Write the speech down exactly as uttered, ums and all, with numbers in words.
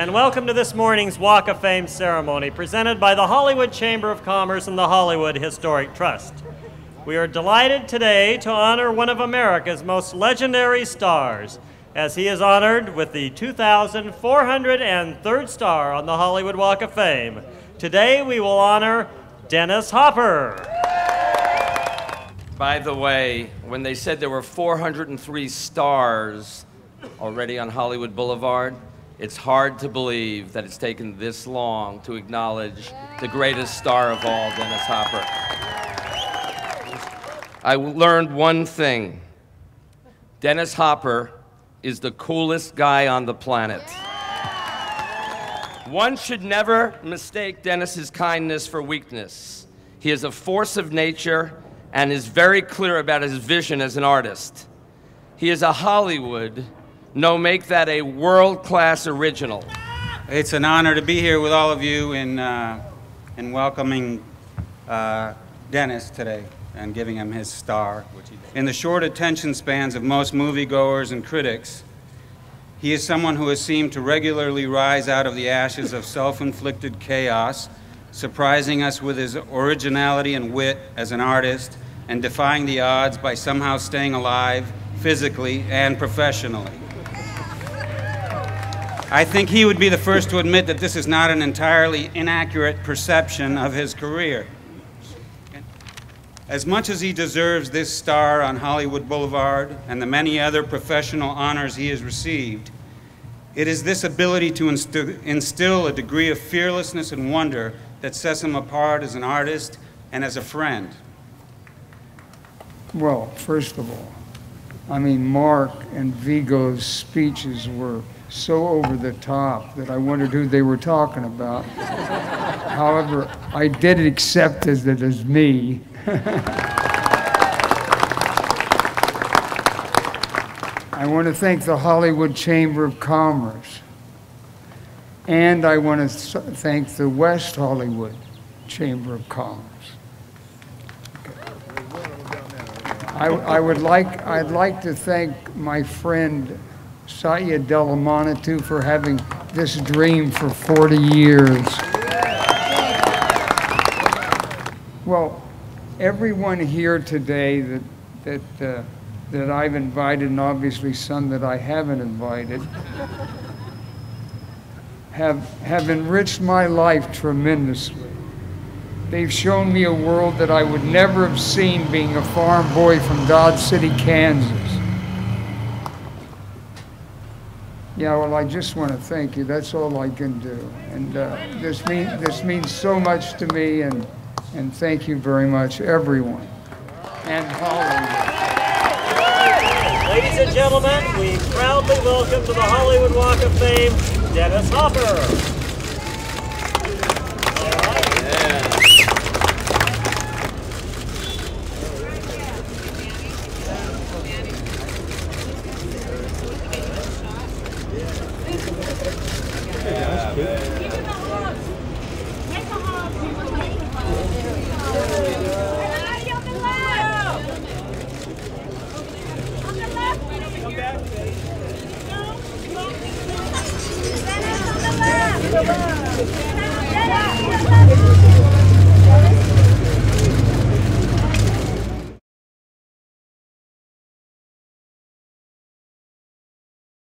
and welcome to this morning's Walk of Fame ceremony presented by the Hollywood Chamber of Commerce and the Hollywood Historic Trust. We are delighted today to honor one of America's most legendary stars, as he is honored with the two thousand four hundred third star on the Hollywood Walk of Fame. Today we will honor Dennis Hopper. By the way, when they said there were four hundred three stars already on Hollywood Boulevard, it's hard to believe that it's taken this long to acknowledge the greatest star of all, Dennis Hopper. I learned one thing. Dennis Hopper is the coolest guy on the planet. One should never mistake Dennis's kindness for weakness. He is a force of nature and is very clear about his vision as an artist. He is a Hollywood, no, make that a world-class original. It's an honor to be here with all of you in, uh, in welcoming uh, Dennis today and giving him his star. In the short attention spans of most moviegoers and critics, he is someone who has seemed to regularly rise out of the ashes of self-inflicted chaos, surprising us with his originality and wit as an artist, and defying the odds by somehow staying alive physically and professionally. I think he would be the first to admit that this is not an entirely inaccurate perception of his career. As much as he deserves this star on Hollywood Boulevard and the many other professional honors he has received, it is this ability to instill, instill a degree of fearlessness and wonder that sets him apart as an artist and as a friend. Well, first of all, I mean, Mark and Vigo's speeches were so over the top that I wondered who they were talking about. However, I did accept it as me. I want to thank the Hollywood Chamber of Commerce, and I want to thank the West Hollywood Chamber of Commerce. I, I would like, I'd like to thank my friend Satya Delamanatu for having this dream for forty years. Well, everyone here today that, that, uh, that I've invited, and obviously some that I haven't invited, have, have enriched my life tremendously. They've shown me a world that I would never have seen being a farm boy from Dodge City, Kansas. Yeah, well, I just want to thank you. That's all I can do. And uh, this, mean, this means so much to me, and, and thank you very much, everyone. And Hollywood. Ladies and gentlemen, we proudly welcome to the Hollywood Walk of Fame, Dennis Hopper.